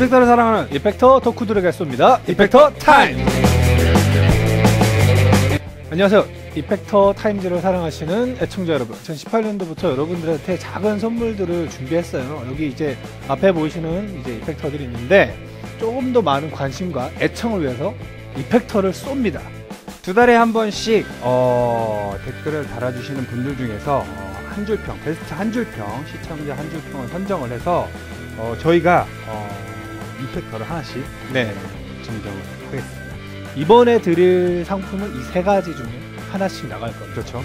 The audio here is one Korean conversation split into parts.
이펙터를 사랑하는 이펙터 덕후들에게 쏩니다. 이펙터 타임! 안녕하세요. 이펙터 타임즈를 사랑하시는 애청자 여러분, 2018년도부터 여러분들한테 작은 선물들을 준비했어요. 여기 이제 앞에 보이시는 이제 이펙터들이 있는데 조금 더 많은 관심과 애청을 위해서 이펙터를 쏩니다. 두 달에 한 번씩 댓글을 달아주시는 분들 중에서 한 줄평, 베스트 한 줄평, 시청자 한 줄평을 선정을 해서 저희가 이펙터를 하나씩 증정을 하겠습니다. 이번에 드릴 상품은 이 세 가지 중에 하나씩 나갈 겁니다. 그렇죠.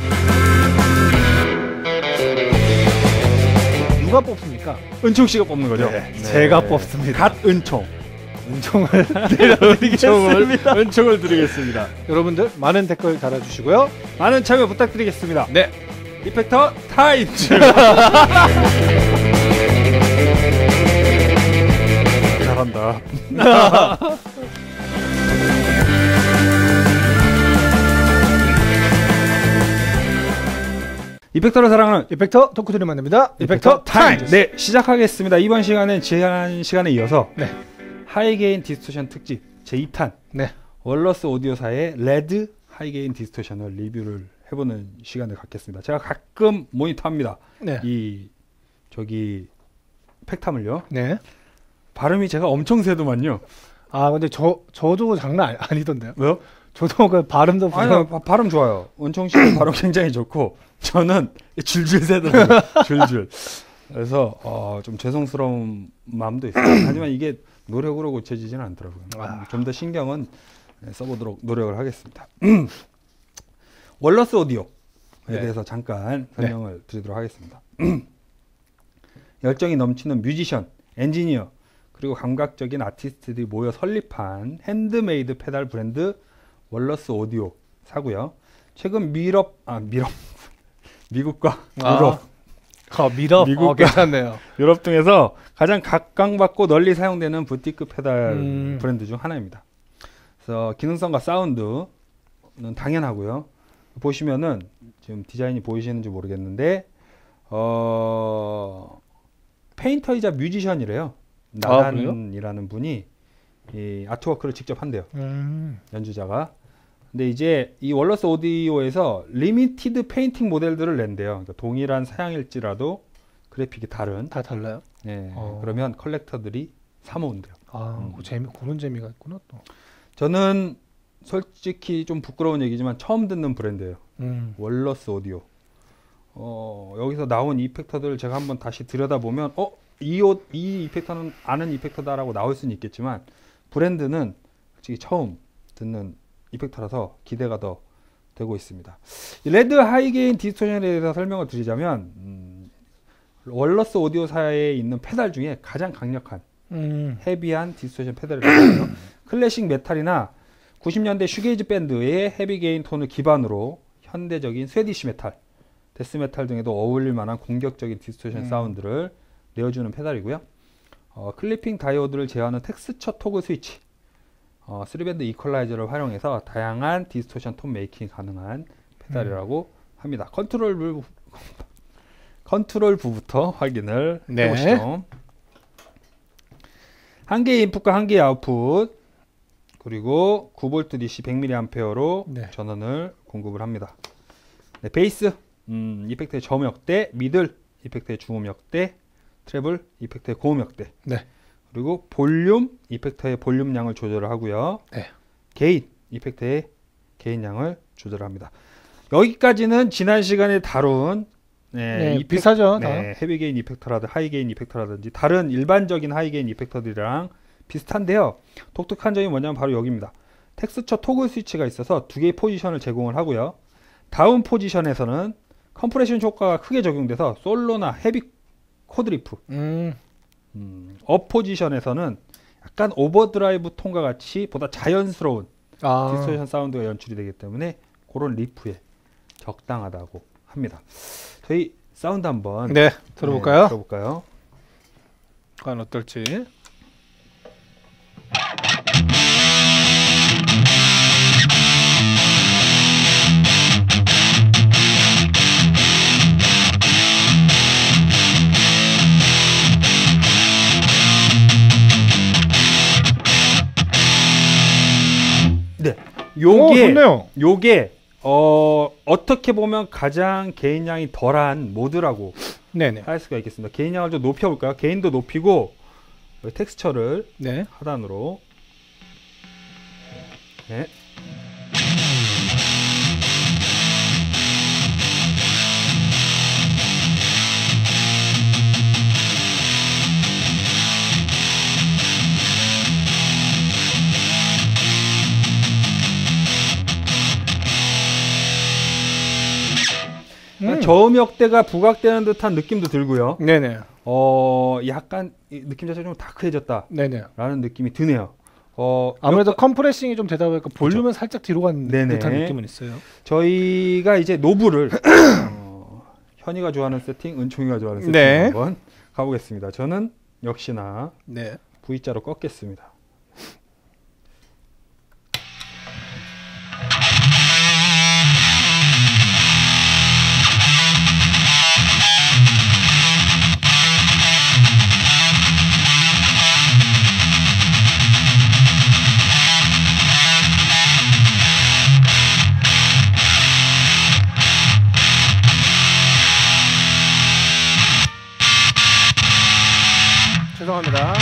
누가 뽑습니까? 은총 씨가 뽑는 거죠? 네, 제가 뽑습니다. 갓 은총. 은총을 드리겠습니다. 은총을 드리겠습니다. 여러분들 많은 댓글 달아주시고요. 많은 참여 부탁드리겠습니다. 네. 이펙터 타임즈. 잘한다. 이펙터를 사랑하는 이펙터 덕후들이 만납니다. 이펙터 타임즈. 네, 시작하겠습니다. 이번 시간은 지난 시간에 이어서 네. 하이게인 디스토션 특집 제2탄 네. 월러스 오디오사의 레드 하이게인 디스토션을 리뷰를 해보는 시간을 갖겠습니다. 제가 가끔 모니터합니다. 네. 이 저기 팩탐을요. 네. 발음이 제가 엄청 세더만요. 아 근데 저도 장난 아니던데요. 왜요? 저도 그 발음도 아니요, 발음 좋아요. 은총 씨는 발음 굉장히 좋고 저는 줄줄 세더라고요. 줄줄. 그래서 좀 죄송스러운 마음도 있어요. 하지만 이게 노력으로 고쳐지지는 않더라고요. 좀 더 신경은 써보도록 노력을 하겠습니다. 월러스 오디오에 대해서 잠깐 설명을 드리도록 하겠습니다. 열정이 넘치는 뮤지션, 엔지니어, 그리고 감각적인 아티스트들이 모여 설립한 핸드메이드 페달 브랜드 월러스 오디오사고요. 최근 미국과 유럽, 미국과 괜찮네요. 유럽 등에서 가장 각광받고 널리 사용되는 부티크 페달 브랜드 중 하나입니다. 그래서 기능성과 사운드는 당연하고요. 보시면은 지금 디자인이 보이시는지 모르겠는데 페인터이자 뮤지션이래요. 나단이라는 분이 이 아트워크를 직접 한대요. 연주자가. 근데 이제 이 월러스 오디오에서 리미티드 페인팅 모델들을 낸대요. 그러니까 동일한 사양일지라도 그래픽이 다른. 다 달라요? 네. 그러면 컬렉터들이 사 모은대요. 그런 재미가 있구나 또. 저는 솔직히 좀 부끄러운 얘기지만 처음 듣는 브랜드예요. 월러스 오디오. 여기서 나온 이펙터들을 제가 한번 다시 들여다보면 이 이펙터는 아는 이펙터다라고 나올 수는 있겠지만 브랜드는 솔직히 처음 듣는 이펙터라서 기대가 더 되고 있습니다. 레드 하이게인 디스토션에 대해서 설명을 드리자면 월러스 오디오사에 있는 페달 중에 가장 강력한 헤비한 디스토션 페달이거든요. 클래식 메탈이나 90년대 슈게이즈 밴드의 헤비게인 톤을 기반으로 현대적인 스웨디시 메탈, 데스메탈 등에도 어울릴 만한 공격적인 디스토션 사운드를 내어주는 페달이고요. 클리핑 다이오드를 제어하는 텍스처 토글 스위치, 3밴드 이퀄라이저를 활용해서 다양한 디스토션 톤 메이킹이 가능한 페달이라고 합니다. 컨트롤 부부터 확인을 해보시죠. 한 개의 인풋과 한 개의 아웃풋, 그리고 9V DC 100mAh로 전원을 공급을 합니다. 네, 베이스, 이펙트의 저음역대, 미들, 이펙트의 중음역대, 트래블, 이펙트의 고음역대, 그리고 볼륨, 이펙터의 볼륨량을 조절을 하고요. 게인, 이펙터의 게인량을 조절합니다. 여기까지는 지난 시간에 다룬 비슷하죠. 헤비게인 이펙터라든지 하이게인 이펙터라든지 다른 일반적인 하이게인 이펙터들이랑 비슷한데요. 독특한 점이 뭐냐면 바로 여기입니다. 텍스처 토글 스위치가 있어서 두 개의 포지션을 제공을 하고요. 다운 포지션에서는 컴프레션 효과가 크게 적용돼서 솔로나 헤비 코드리프, 업 포지션에서는 약간 오버드라이브 톤과 같이 보다 자연스러운 디스토션 사운드가 연출이 되기 때문에 그런 리프에 적당하다고 합니다. 저희 사운드 한번 들어볼까요? 들어볼까요? 과연 어떨지. 네. 요게 좋네요. 요게 어떻게 보면 가장 개인량이 덜한 모드라고 네네. 할 수가 있겠습니다. 개인량을 좀 높여볼까요? 게인도 높이고 텍스처를 네. 하단으로. 네. 저음역대가 부각되는 듯한 느낌도 들고요. 네네. 약간 느낌 자체가 좀 다크해졌다. 네네. 라는 느낌이 드네요. 아무래도 컴프레싱이 좀 되다 보니까 볼륨은 그렇죠. 살짝 뒤로 간 네네. 듯한 느낌은 있어요. 저희가 이제 노브를 현이가 좋아하는 세팅, 은총이가 좋아하는 세팅 네. 한번 가보겠습니다. 저는 역시나 네. V자로 꺾겠습니다. 죄송합니다.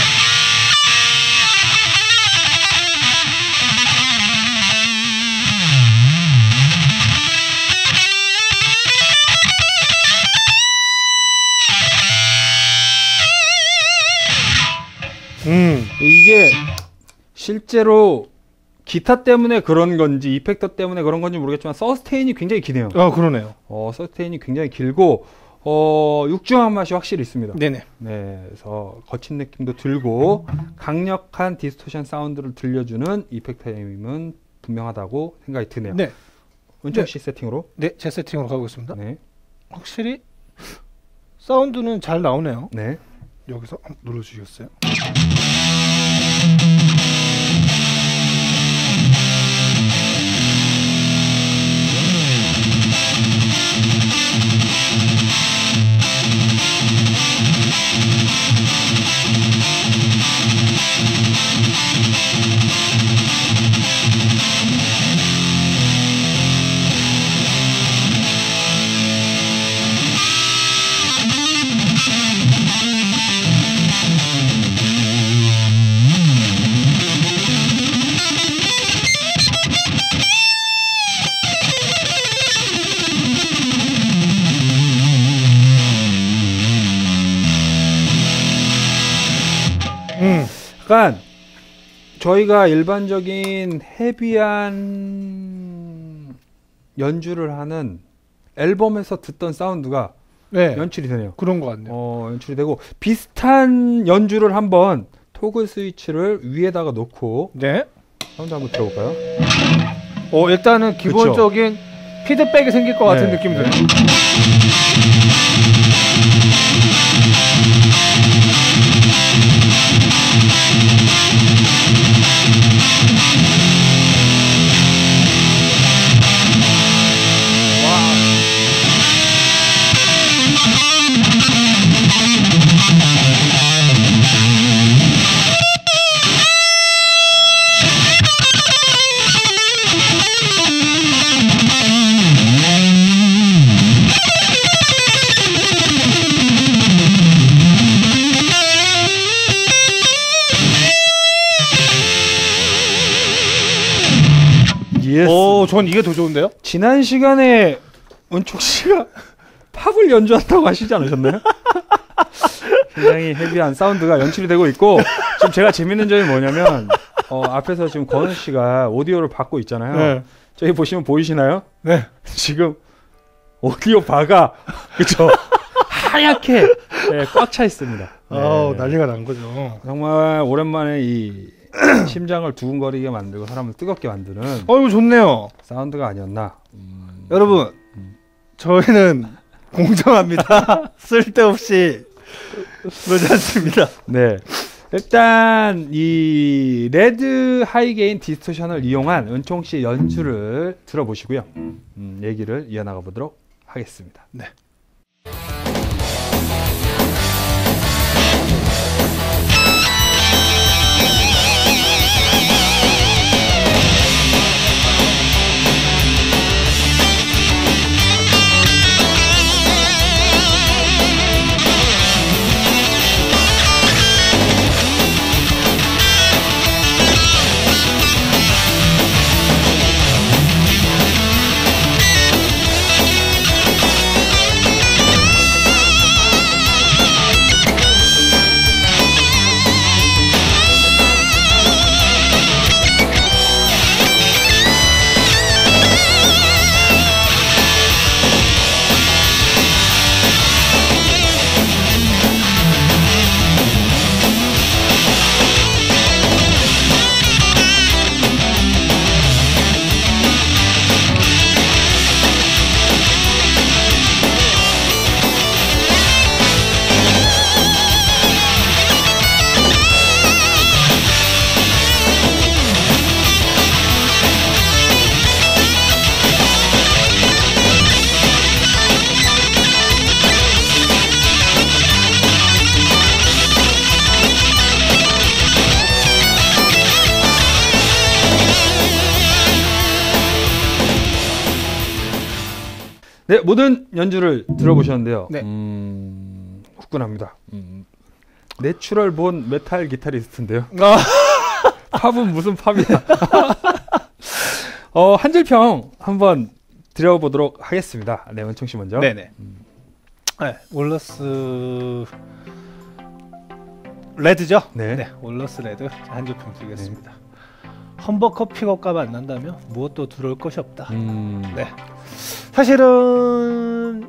이게 실제로 기타 때문에 그런 건지 이펙터 때문에 그런 건지 모르겠지만 서스테인이 굉장히 기네요. 그러네요. 서스테인이 굉장히 길고 육중한 맛이 확실히 있습니다. 네네. 네, 그래서 거친 느낌도 들고 강력한 디스토션 사운드를 들려주는 이펙터임은 분명하다고 생각이 드네요. 네. 은총 씨 세팅으로. 네, 제 세팅으로 가보겠습니다. 네, 확실히 사운드는 잘 나오네요. 네. 여기서 한번 눌러주시겠어요? 약간 저희가 일반적인 헤비한 연주를 하는 앨범에서 듣던 사운드가 네. 연출이 되네요. 그런 것 같네요. 연출이 되고 비슷한 연주를 한번 토글 스위치를 위에다가 놓고 네. 사운드 한번 들어볼까요? 일단은 기본적인 피드백이 생길 것 같은 네. 느낌이 드네요. 전 이게 더 좋은데요? 지난 시간에 은총 씨가 팝을 연주한다고 하시지 않으셨나요? 굉장히 헤비한 사운드가 연출이 되고 있고, 지금 제가 재밌는 점이 뭐냐면 앞에서 지금 권은 씨가 오디오를 받고 있잖아요. 네. 저기 보시면 보이시나요? 네. 지금 오디오 바가 그쵸? 하얗게 꽉 차 있습니다. 네. 난리가 난 거죠. 정말 오랜만에 이 심장을 두근거리게 만들고 사람을 뜨겁게 만드는 이거 좋네요. 사운드가 아니었나. 여러분, 저희는 공정합니다. 쓸데없이 그러지 않습니다. 네. 일단 이 레드 하이게인 디스토션을 이용한 은총 씨의 연주를 들어보시고요. 얘기를 이어나가 보도록 하겠습니다. 네. 네, 모든 연주를 들어보셨는데요. 네. 후끈합니다. 내추럴 본 메탈 기타리스트인데요. 팝은 무슨 팝이야. 한 줄 평 한번 드려보도록 하겠습니다. 네, 원청 씨 먼저. 네네. 네, 월러스 레드죠? 네. 월러스 레드 한 줄 평 드리겠습니다. 험버커 픽업값 안 난다며 무엇도 들어올 것이 없다. 네. 사실은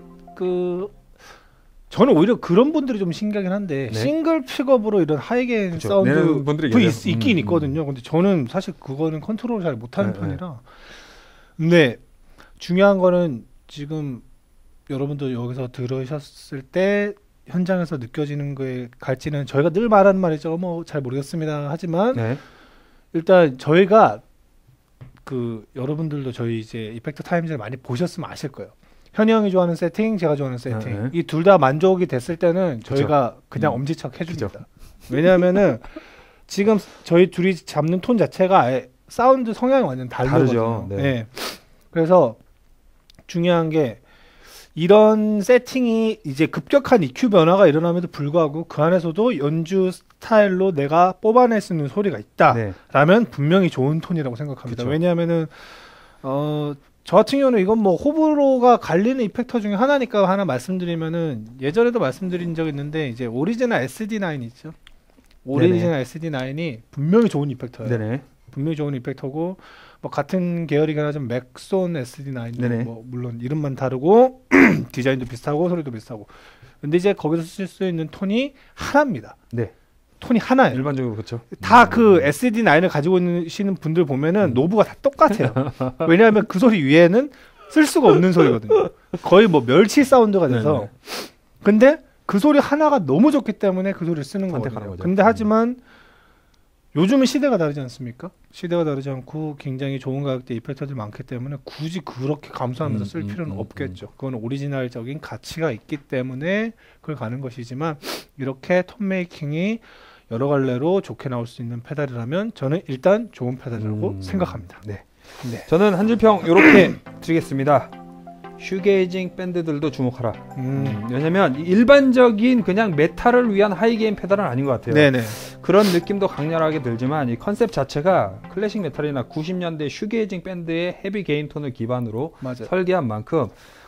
저는 오히려 그런 분들이 좀 신기하긴 한데 네. 싱글 픽업으로 이런 하이게인 그쵸. 사운드 분들이 있긴 있거든요. 근데 저는 사실 그거는 컨트롤을 잘 못하는 네, 편이라. 근데 중요한 거는 지금 여러분들 여기서 들으셨을 때 현장에서 느껴지는 거에 갈지는 저희가 늘 말하는 말이죠. 뭐 잘 모르겠습니다. 하지만 네. 일단 저희가 여러분들도 저희 이제 이펙터 타임즈를 많이 보셨으면 아실 거예요. 현이 형이 좋아하는 세팅, 제가 좋아하는 세팅, 이 둘 다 만족이 됐을 때는 저희가 그냥 엄지척 해줍니다. 왜냐하면은 지금 저희 둘이 잡는 톤 자체가 아예 사운드 성향이 완전 다르거든요. 네. 네. 그래서 중요한 게 이런 세팅이 이제 급격한 EQ 변화가 일어남에도 불구하고 그 안에서도 연주 스타일로 내가 뽑아낼 수 있는 소리가 있다라면 분명히 좋은 톤이라고 생각합니다. 그쵸. 왜냐하면은 저 같은 경우는 이건 뭐 호불호가 갈리는 이펙터 중에 하나니까 하나 말씀드리면은 예전에도 말씀드린 적 있는데 이제 오리지널 SD9 있죠. 오리지널 SD9이 분명히 좋은 이펙터예요. 네네. 분명히 좋은 이펙터고 뭐 같은 계열이긴 하지만 맥손 SD9도 뭐 물론 이름만 다르고 디자인도 비슷하고 소리도 비슷하고 근데 이제 거기서 쓸 수 있는 톤이 하나입니다. 네. 톤이 하나예요. 일반적으로 그렇죠. 다 그 SD9을 가지고 계시는 분들 보면은 노브가 다 똑같아요. 왜냐하면 그 소리 위에는 쓸 수가 없는 소리거든요. 거의 뭐 멸치 사운드가 돼서. 네네. 근데 그 소리 하나가 너무 좋기 때문에 그 소리를 쓰는 거거든요. 근데 하지만 요즘은 시대가 다르지 않습니까? 시대가 다르지 않고 굉장히 좋은 가격대 이펙터들이 많기 때문에 굳이 그렇게 감수하면서 쓸 필요는 없겠죠. 그건 오리지널적인 가치가 있기 때문에 그걸 가는 것이지만 이렇게 톤 메이킹이 여러 갈래로 좋게 나올 수 있는 페달이라면 저는 일단 좋은 페달이라고 생각합니다. 네. 네. 저는 한 줄 평 이렇게 드리겠습니다. 슈게이징 밴드들도 주목하라. 왜냐면 일반적인 그냥 메탈을 위한 하이게인 페달은 아닌 것 같아요. 네네. 그런 느낌도 강렬하게 들지만 이 컨셉 자체가 클래식 메탈이나 90년대 슈게이징 밴드의 헤비 게인 톤을 기반으로 맞아요. 설계한 만큼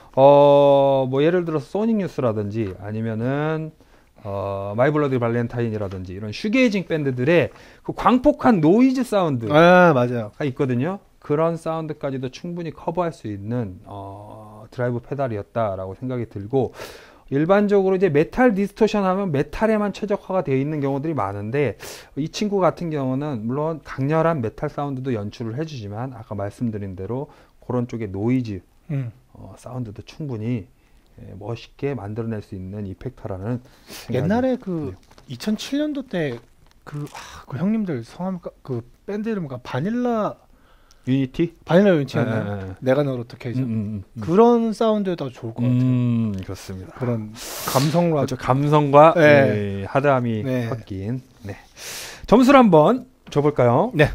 뭐 예를 들어서 소닉 뉴스라든지 아니면은 마이 블러디 발렌타인이라든지 이런 슈게이징 밴드들의 그 광폭한 노이즈 사운드가 맞아요. 있거든요. 그런 사운드까지도 충분히 커버할 수 있는 드라이브 페달이었다라고 생각이 들고 일반적으로 이제 메탈 디스토션 하면 메탈에만 최적화가 되어 있는 경우들이 많은데 이 친구 같은 경우는 물론 강렬한 메탈 사운드도 연출을 해주지만 아까 말씀드린 대로 그런 쪽의 노이즈 사운드도 충분히 멋있게 만들어낼 수 있는 이펙터라는 옛날에 2007년도 때 그 형님들 성함 그 밴드 이름가 바닐라 유니티였나요? 내가 널 어떻게 해줘? 그런 사운드에도 좋을 것 같아요. 그렇습니다. 그런 감성과 그렇죠. 감성과 하드함이 섞인. 네. 점수를 한번 줘볼까요? 네.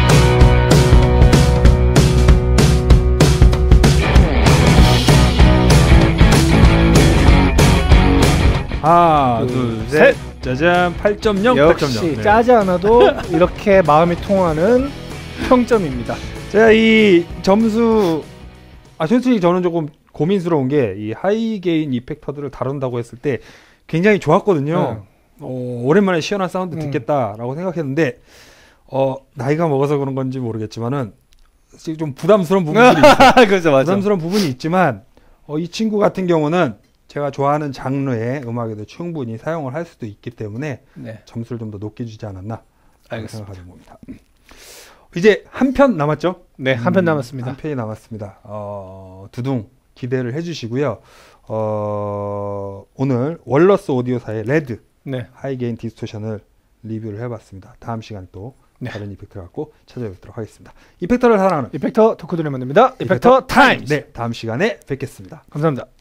하나, 둘, 셋. 짜잔. 8.0. 역시 8.0. 짜지 않아도 이렇게 마음이 통하는 평점입니다. 제가 이 점수 솔직히 저는 조금 고민스러운 게 이 하이게인 이펙터들을 다룬다고 했을 때 굉장히 좋았거든요. 오랜만에 시원한 사운드 듣겠다라고 생각했는데 나이가 먹어서 그런 건지 모르겠지만은 좀 부담스러운 부분들이 있어요. 그렇죠, 맞아. 부담스러운 부분이 있지만 이 친구 같은 경우는 제가 좋아하는 장르의 음악에도 충분히 사용을 할 수도 있기 때문에 점수를 좀 더 높게 주지 않았나 생각하는 겁니다. 이제 한 편 남았죠? 네, 한 편 남았습니다. 한 편이 남았습니다. 두둥 기대를 해주시고요. 오늘 월러스 오디오사의 레드 하이게인 디스토션을 리뷰를 해봤습니다. 다음 시간 또 다른 이펙터를 갖고 찾아뵙도록 하겠습니다. 이펙터를 사랑하는 이펙터 덕후들을 만듭니다. 이펙터 타임즈. 네, 다음 시간에 뵙겠습니다. 감사합니다.